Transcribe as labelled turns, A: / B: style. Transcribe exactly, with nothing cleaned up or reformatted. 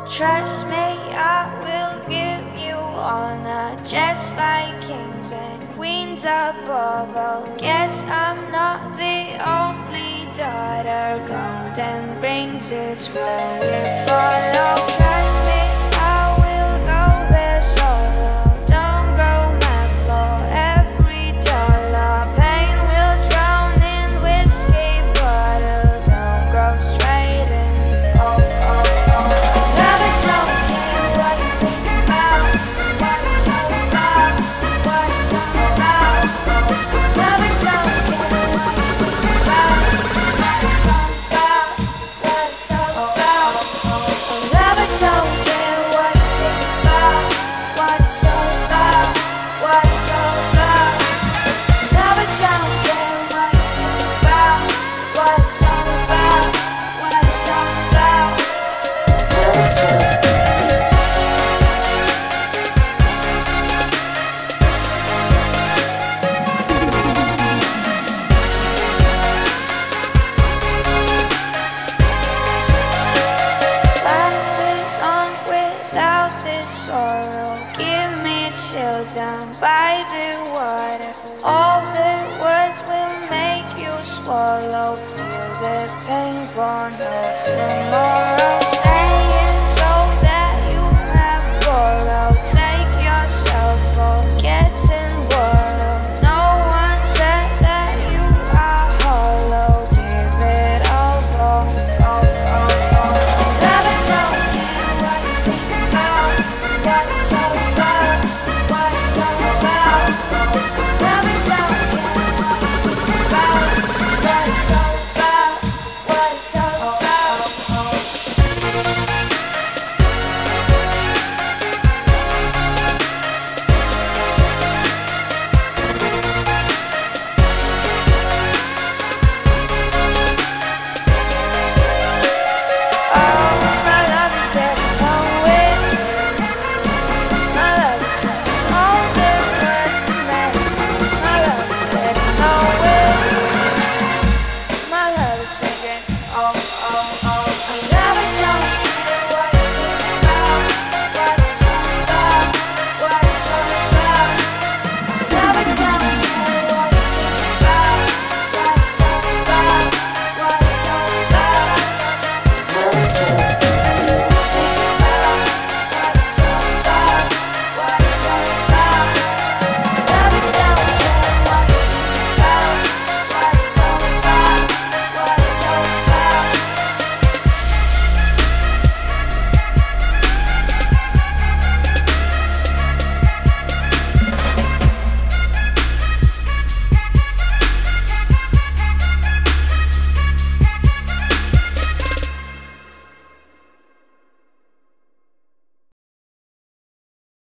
A: Trust me, I will give you honor, just like kings and queens above all. Guess I'm not the only daughter. Golden rings is where we follow. Trust me, I will go there solo. Don't go mad for every dollar. Pain will drown in whiskey bottle. Don't go straight in. Oh, oh, oh. Never don't care what you think about, what it's all about, what it's all about. Never don't care what you think about, what it's all about, what it's all about. Never don't care what you think about, what it's all about, what it's all about. Never don't care what you think about, what it's all about, what it's all about. Life is on without this sorrow. Give me chill down by the water. All the words will make you swallow. Feel the pain for no tomorrow.